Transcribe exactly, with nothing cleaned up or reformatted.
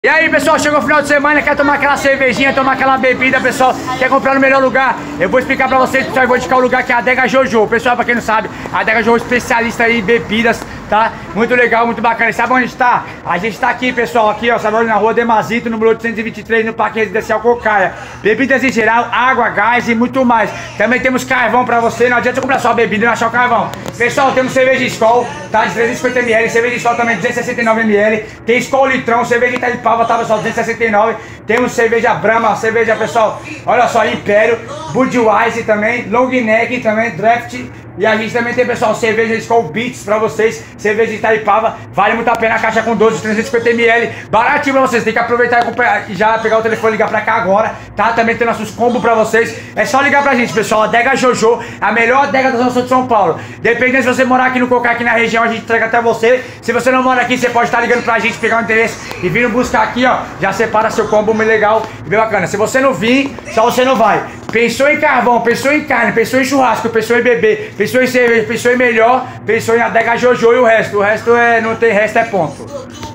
E aí, pessoal, chegou o final de semana, quer tomar aquela cervejinha, tomar aquela bebida, pessoal, quer comprar no melhor lugar? Eu vou explicar pra vocês, pessoal, eu vou indicar o lugar que é a Adega Jojo. Pessoal, pra quem não sabe, a Adega Jojo é especialista em bebidas, tá? Muito legal, muito bacana. E sabe onde está? A gente tá aqui, pessoal, aqui, ó, sabe onde? Na rua Demazito, número oitocentos e vinte e três, no Parque Residencial Cocaia. Bebidas em geral, água, gás e muito mais. Também temos carvão pra você, não adianta você comprar só a bebida e não achar o carvão. Pessoal, temos cerveja Skol, tá? De trezentos e cinquenta mililitros, cerveja Skol também duzentos e sessenta e nove mililitros. Tem Skol litrão, cerveja Itaipava, tá, pessoal? duzentos e sessenta e nove. Temos cerveja Brahma, cerveja, pessoal, olha só, Império, Budweiser também, Long Neck também, Draft. E a gente também tem, pessoal, cerveja Skol Beats pra vocês, cerveja Itaipava, vale muito a pena, a caixa com doze, trezentos e cinquenta mililitros, baratinho pra vocês, tem que aproveitar e, comprar, e já pegar o telefone e ligar pra cá agora, tá? Também tem nossos combos pra vocês, é só ligar pra gente, pessoal, Adega Jojo, a melhor adega da Zona Sul de São Paulo. Dependendo se você morar aqui no Cocaia, aqui na região, a gente entrega até você. Se você não mora aqui, você pode estar ligando pra gente, pegar o endereço e vir buscar aqui, ó, já separa seu combo bem legal e bem bacana. Se você não vir, só você não vai. Pensou em carvão, pensou em carne, pensou em churrasco, pensou em bebê, pensou em cerveja, pensou em melhor, pensou em Adega Jojo e o resto. O resto é, não tem resto, é ponto.